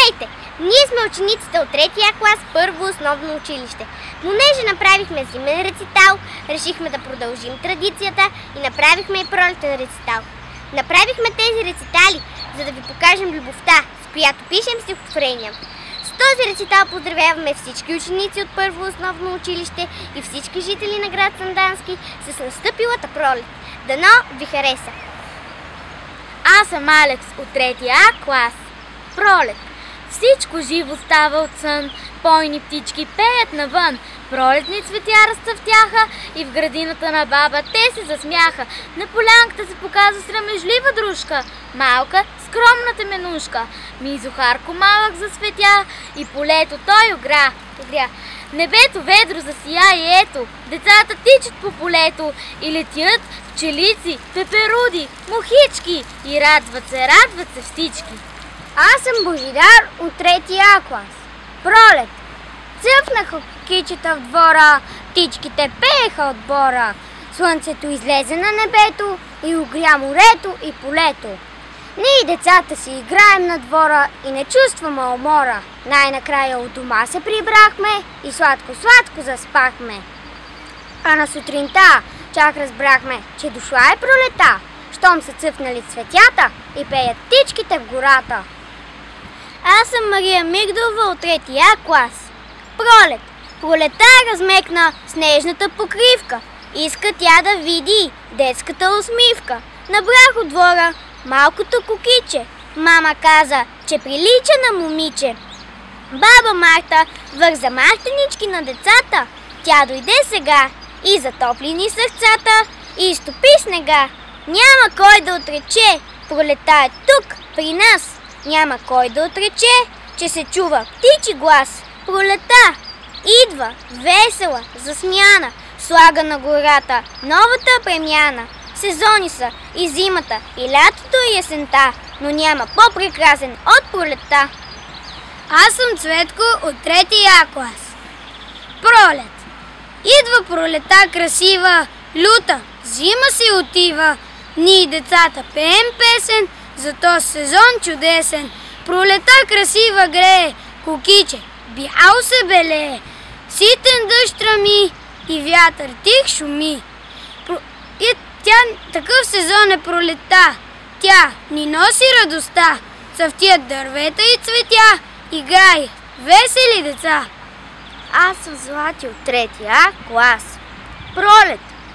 Здравейте! Ние сме учениците от 3-я клас, първо основно училище. Понеже направихме зимен рецитал, решихме да продължим традицията и направихме и пролетен рецитал. Направихме тези рецитали, за да ви покажем любовта, с която пишем стихотворения. С този рецитал поздравяваме всички ученици от първо основно училище и всички жители на град Сандански с настъпилата пролет. Дано ви хареса! Аз съм Алекс от 3-я клас. Пролет. Всичко живо става от сън, пойни птички пеят навън, пролетни цветя разцъфтяха и в градината на баба те се засмяха. На полянката се показа срамежлива дружка, малка, скромната менушка. Мизохарко малък засветя и полето той огря. Небето ведро засия и ето, децата тичат по полето и летят пчелици, пеперуди, мухички и радват се всички. Аз съм Божидар от 3-я клас. Пролет. Цъфнаха кукичета в двора, птичките пееха от бора. Слънцето излезе на небето и огря морето и полето. Ние децата си играем на двора и не чувстваме умора. Най-накрая от дома се прибрахме и сладко-сладко заспахме. А на сутринта чак разбрахме, че дошла е пролета, щом са цъфнали цветята и пеят птичките в гората. Аз съм Мария Мигдова от 3-я клас. Пролет. Пролета размекна снежната покривка. Иска тя да види детската усмивка. Набрах от двора малкото кукиче. Мама каза, че прилича на момиче. Баба Марта върза мартенички на децата. Тя дойде сега и затопли ни сърцата и изтопи снега. Няма кой да отрече, пролета е тук при нас. Няма кой да отрече, че се чува птичи глас. Пролета идва, весела, засмяна, слага на гората новата премяна. Сезони са и зимата, и лятото, и есента, но няма по-прекрасен от пролета. Аз съм Цветко от 3-я клас. Пролет. Идва пролета красива, люта, зима си отива. Ние децата пеем песен за този сезон чудесен. Пролета красива грее, кукиче, бял се белее. Ситен дъжд тръми и вятър тих шуми. И такъв сезон е пролета. Тя ни носи радостта. Цъфтят дървета и цветя. Играй, весели деца. Аз съм Злати от 3-я клас. Пролет.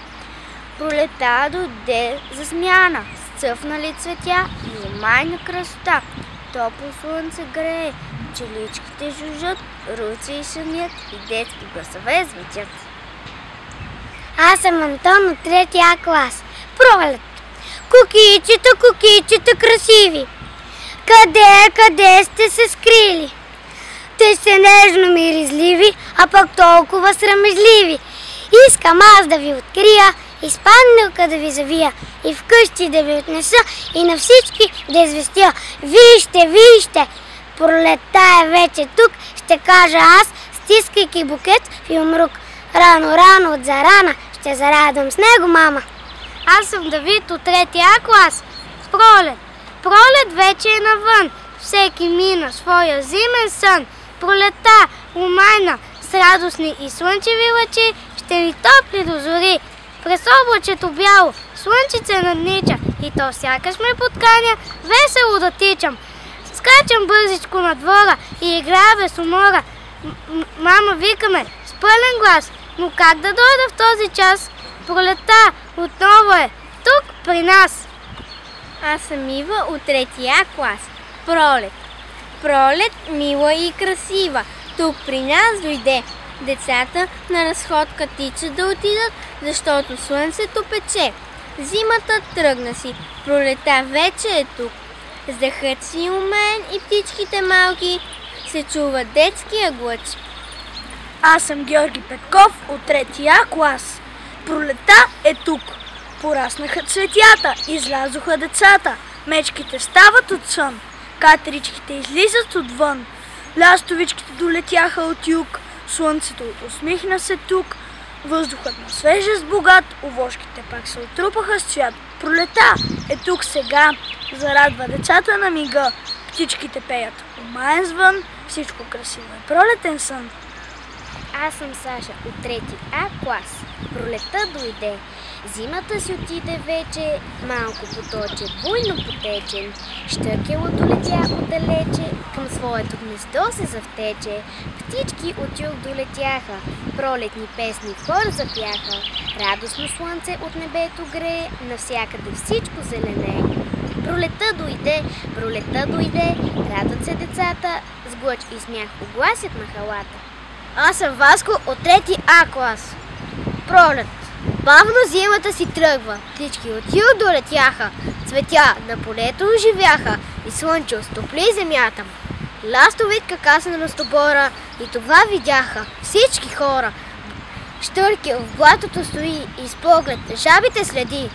Пролета дойде за смяна, с цъфнали цветя и омайна красота. Топло слънце грее, пчеличките жужжат, руци и шумят и детски гласове звучат. Аз съм Антон от 3-я клас. Пролет. Кукичета красиви, къде сте се скрили? Те сте нежно миризливи, а пък толкова срамежливи. Искам аз да ви открия, из панделка да ви завия, и вкъщи да ви отнеса, и на всички да известя. Вижте, пролетта е вече тук, ще кажа аз, стискайки букет в юмрук. Рано от зарана ще зарадвам с него, мама. Аз съм Давид от 3-я клас. Пролет вече е навън, всеки мина своя зимен сън. Пролетта умайна с радостни и слънчеви лъчи ще ни топли до зори. През облачето бяло слънчице наднича и то сякаш ме подканя весело да тичам. Скачам бързичко на двора и играя без умора. Мама викаме с пълен глас, но как да дойда в този час? Пролетта отново е тук при нас. Аз съм Ива от 3-я клас. Пролет, мила и красива, тук при нас дойде. Децата на разходка тичат да отидат, защото слънцето пече. Зимата тръгна си, пролета вече е тук. С дъхът си умен и птичките малки се чува детския глъч. Аз съм Георги Петков от 3-я клас. Пролета е тук. Пораснаха цветята, излязоха децата. Мечките стават от сън, катеричките излизат отвън. Лястовичките долетяха от юг, слънцето усмихна се тук. Въздухът на свежест богат, овошките пак се отрупаха с цвят. Пролета е тук сега, зарадва децата на мига. птичките пеят омаен звън, всичко красиво е пролетен сън. Аз съм Саша от 3 А клас. Пролетта дойде. Зимата си отиде вече, малко поточе, буйно потечен. Щъркелото летя отдалече, към своето гнездо се завтече. Птички от юг долетяха, пролетни песни в хор запяха. Радостно слънце от небето грее, навсякъде всичко зеленее. Пролетта дойде, радват се децата, с глъч и смях огласят махалата. Аз съм Васко от 3 А клас. Пролет. Бавно зимата си тръгва, птички от юг долетяха, цветя на полето оживяха и слънче стопли земята. Ластовитка касна на стобора и това видяха всички хора. Щъркел в блатото стои и с поглед жабите следи.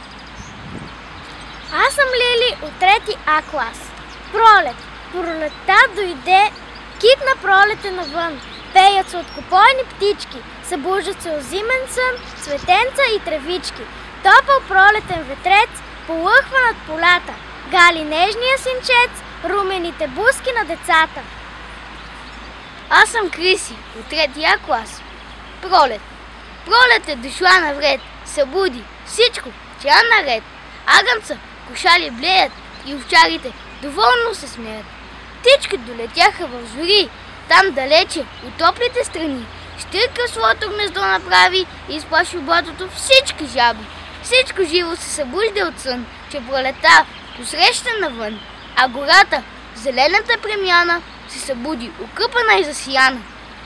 Аз съм Лили от 3 А клас. Пролет. Пролетта дойде, китна пролета навън. Пеят се откопойни птички, събуждат се от зимен сън, цветенца и тревички. Топъл пролетен ветрец полъхва над полята, гали нежния синчец, румените буски на децата. Аз съм Криси от 3 А клас. Пролет. Пролет е дошла навред, събуди всичко, тя наред. Агънца, кошали блеят и овчарите доволно се смеят. Птички долетяха в зори, там далече, от топлите страни. Щирка своето гнездо направи и изплаши блатото всички жаби. Всичко живо се събужда от сън, че пролетта посреща навън, а гората, зелената премяна, се събуди окъпана и засияна.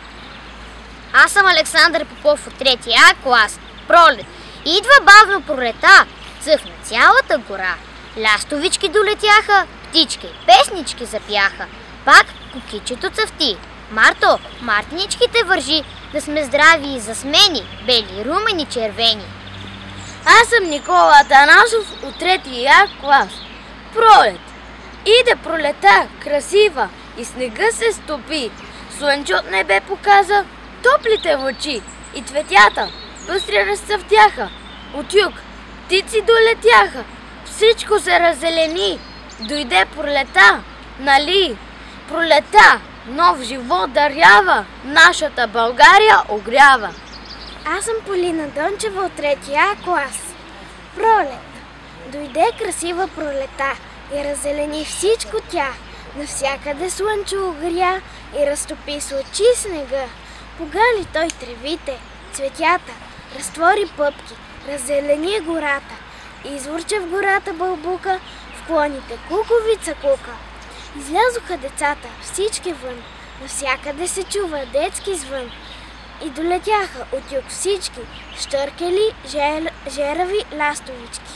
Аз съм Александър Попов от 3 А клас. Пролет. Идва бавно пролета, цъфна цялата гора. Ластовички долетяха, птички, песнички запяха. Пак кукичето цъфти. Марто, мартиничките вържи, да сме здрави и засмени, бели, румени, червени. Аз съм Никола Атанасов от 3 А клас. Пролет. Иде пролета, красива, и снега се стопи. Слънче от небе показа топлите лъчи и цветята пъстри разцъфтяха. От юг птици долетяха, всичко се раззелени. Дойде пролета, нали? Пролета нов живот дарява, нашата България огрява. Аз съм Полина Дончева от 3 А клас. Пролет. Дойде красива пролета и раззелени всичко тя. Навсякъде слънче огря и разтопи с очи снега. Погали той тревите, цветята, разтвори пъпки, раззелени гората. Извурча в гората бълбука, в клоните куковица кука. Излязоха децата, всички вън, навсякъде се чува детски звън. И долетяха от юг всички, щъркели, жерави ластовички.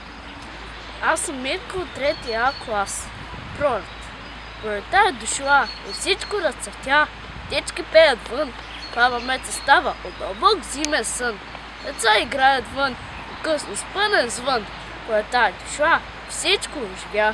Аз съм Мирко от 3 А клас. Пролет. Пролетта е дошла и всичко разцъфтя. Птички пеят вън, баба Меца става от дълбок зимен сън. Деца играят вън, късно с пълен звън. Пролетта е дошла, всичко оживя.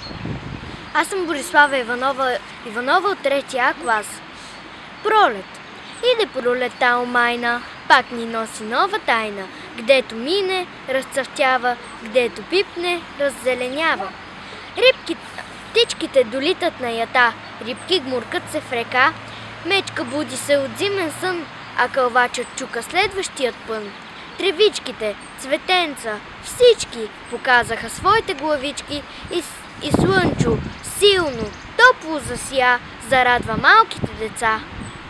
Аз съм Борислава Иванова от 3 А клас. Пролет. Иде пролетта омайна, пак ни носи нова тайна. Гдето мине, разцъфтява, гдето пипне, раззеленява. Птичките долитат на ята, рибки гмуркат се в река. Мечка буди се от зимен сън, а кълвачът чука следващият пън. Тревичките, цветенца, всички показаха своите главички и слънчо силно, топло засия, зарадва малките деца.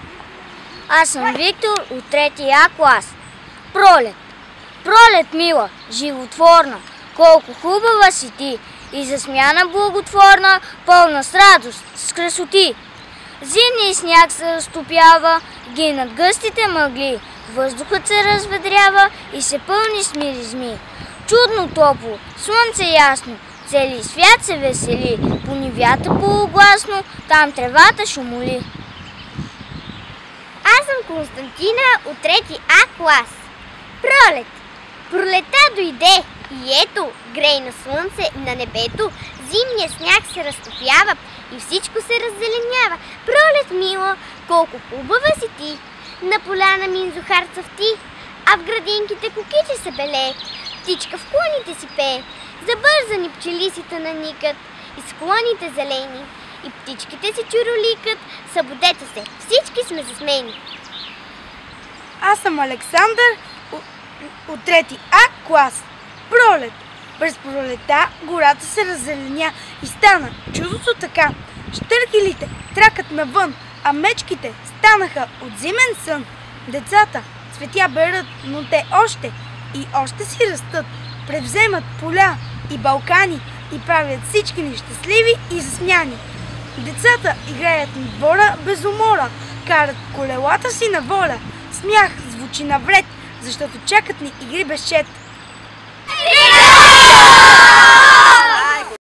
Аз съм Виктор от 3 А клас. Пролет. Пролет, мила, животворна, колко хубава си ти и засмяна благотворна, пълна с радост, с красоти. Зимния сняг се разтопява, гинат гъстите мъгли, въздухът се разведрява и се пълни с миризми. Чудно топло, слънце ясно, цели свят се весели, по нивята полугласно, там тревата шумоли. Аз съм Константина от 3 А клас. Пролет. Пролетта дойде и ето, грейно слънце на небето, зимния сняг се разтопява и всичко се раззеленява. Пролет, мила, колко хубава си ти! На поляна минзухар цъфти, а в градинките кукичи се белее. Птичка в клоните си пее, забързани пчели си наникат и склоните зелени. и птичките си чуроликат. Събудете се, всички сме заснени. Аз съм Александър от 3 А клас. Пролет. През пролета гората се раззеленя и стана чудото така. Щъркелите тракат навън, а мечките станаха от зимен сън. Децата цветя берат, но те още и още си растат. Превземат поля и балкани и правят всички ни щастливи и засмяни. Децата играят на двора без умора, карат колелата си на воля. Смях звучи навред, защото чакат ни игри без чет.